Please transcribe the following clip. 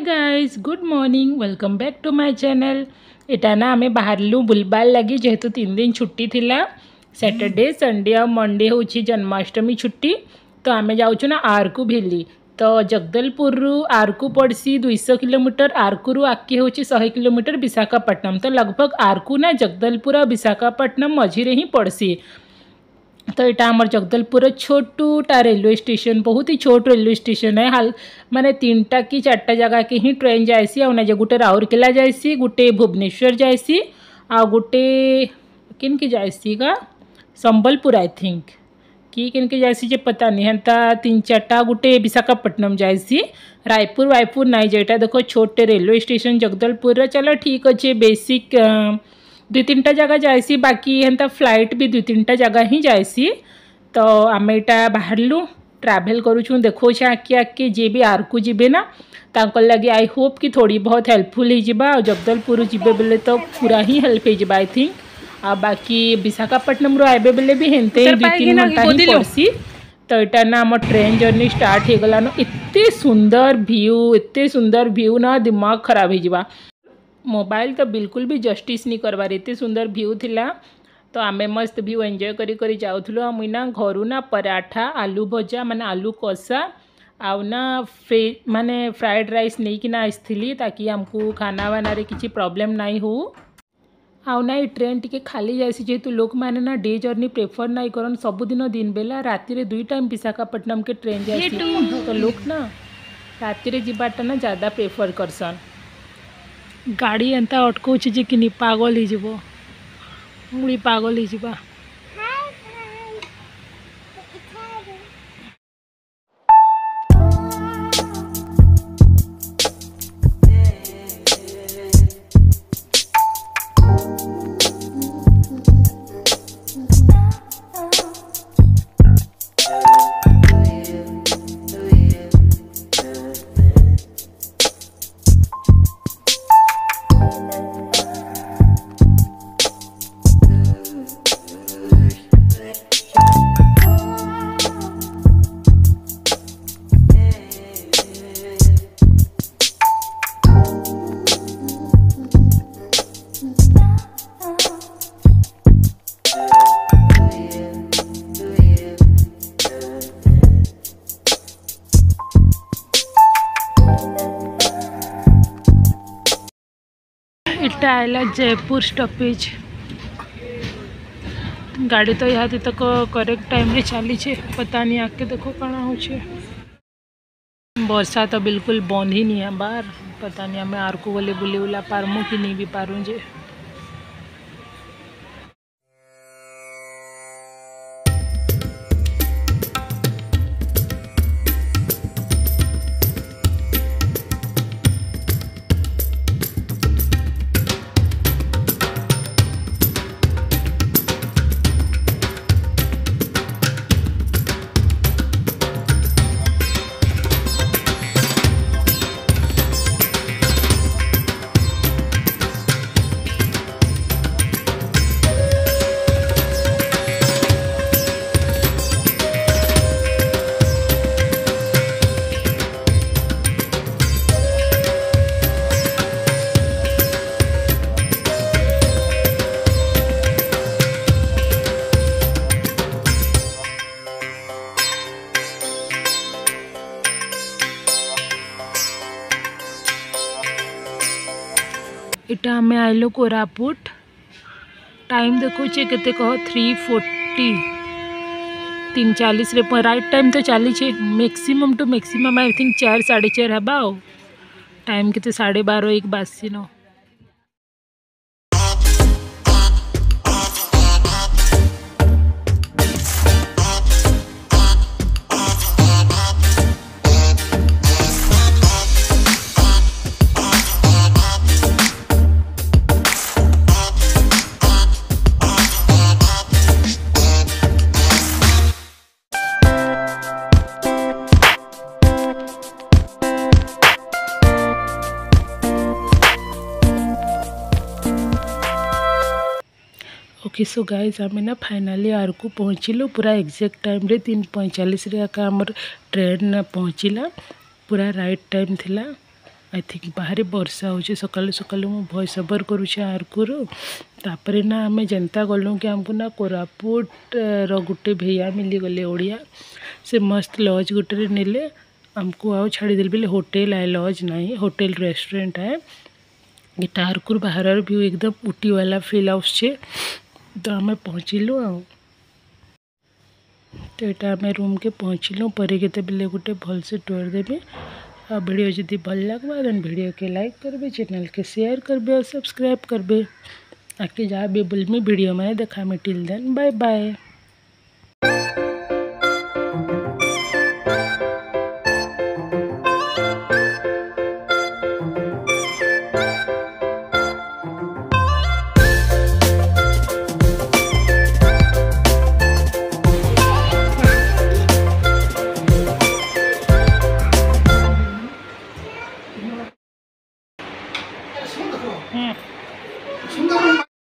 Guys good morning welcome back to my channel. एटा ना आमे बाहरलु बुलबार लगी जेहेतु 3 दिन छुट्टी थिला सैटरडे संडे और मंडे होची जन्माष्टमी छुट्टी। तो आमे जाउछु ना आरकू भेली। तो जगदलपुर रु आरकू पड़सी 200 किलोमीटर, आरकू रु आके होची 100 किलोमीटर विशाखापट्टनम। तो लगभग आरकू ना जगदलपुर और विशाखापट्टनम मझिरे ही पड़सी। तो यहाँ आमर जगदलपुर छोटूटा रेलवे स्टेशन, बहुत ही छोट रेलवे स्टेशन है। हाल माने 3टा कि 4टा जगह के ही ट्रेन जाएसी। आउ गोटे राउरकेला जाएसी, गोटे भुवनेश्वर जाएसी, आ गोटे किन की जाएसी का संबलपुर आई थिंक कि किन के जाएसी जे पता नहीं। हेन्ता 3-4टा गोटे विशाखापट्टनम जाएसी। रायपुर वायपुर नहीं जेटा देखो छोटे रेलवे स्टेशन जगदलपुर। चलो ठीक अच्छे, बेसिक 2-3टा जगह जाएसी, बाकी हेन्ता फ्लाइट भी 2-3टा जगह ही जाएसी। तो आम यहाँ बाहरलु ट्रैवल करूँ देखो आके आके जे भी आरकू जीबे ना तांकर लगे आई होप कि थोड़ी बहुत हेल्पफुल हो जगदलपुर जीबे बेले तो पूरा ही हेल्प हो आई थिंक। आ बाकी विशाखापट्टनम रो आबे बेले भी हेनते 2-3 घंटा ही पड़सी। तो यहाँ ना आम ट्रेन जर्नी स्टार्ट हो गलान। एते सुंदर व्यू ना दिमाग खराब हो। मोबाइल तो बिल्कुल भी जस्टिस नहीं करवार, एते सुंदर व्यू थिला। तो आमे मस्त व्यू एंजॉय करी जाउथलो। मुई ना घरू ना पराठा आलू भजा माने आलू कषा आउ ना माने फ्राइड राइस नहीं कि ना आसली ताकि हमको खाना वाना रे किसी प्रॉब्लम नहीं हो। आउ ना ट्रेन टिके खाली जासी जेहेतु लोक माने ना डे जर्नी प्रेफर नहीं करन। सबुदिन दिन बेला राति रे 2 टाइम विशाखापट्टनम के ट्रेन जासी। तो लोक ना राति रे जिबाटा ना ज़्यादा प्रेफर करसन। गाड़ी एंता अटकाउछ जे कि पागल ही जीवो, मुड़ी पागल ही जीवा। इटा आइला जयपुर स्टॉपेज। गाड़ी तो यहाँ तक करेक्ट टाइम रे चली छे, पता नहीं आके देखो कण हो। वर्षा तो बिल्कुल बंद ही नहीं है बाहर, पता नहीं हमें आरकू वाले बुले उला पारमु कि नहीं भी पारूँ जे। इटा हमें आइलो कोरापुट। टाइम देखो केते कह 3:40 3:40 रे राइट टाइम तो चली छे। Maximum to maximum I think 4-4:30 हबा। टाइम केते 12:30-1 बासी न। ओके सो गाइज आम ना फाइनाली आरकू पहुँचलु पूरा एक्जेक्ट टाइम रे 3:45 रे आका हमर ट्रेन पहुँचला। पूरा राइट टाइम थिला। आई थिंक बाहर वर्षा हो सकालू सकालू मु वॉइस ओवर करुचे आरकुरु तापर ना आम जनता गलु कि आमको ना कोरापुट गोटे भैया मिली गले ओडिया से मस्त लॉज गोटे नेले आमको आउ छाड़ीदे बोले होटेल आए लॉज नहीं होटेल रेस्टोरेंट है ये आरकुर बाहर व्यू एकदम उटी वाला फील आसे तो आम पहुँचलु तो यहाँ आम रूम के पहुँचलु पर के गोटे भलसे टूर देवी आ वीडियो जदि भल लगे देन वीडियो के लाइक करबे चैनल के शेयर करबे और सब्सक्राइब करबे आके जहाँ भी बोलमी वीडियो में देखा में टिल देन बाय बाय। 순간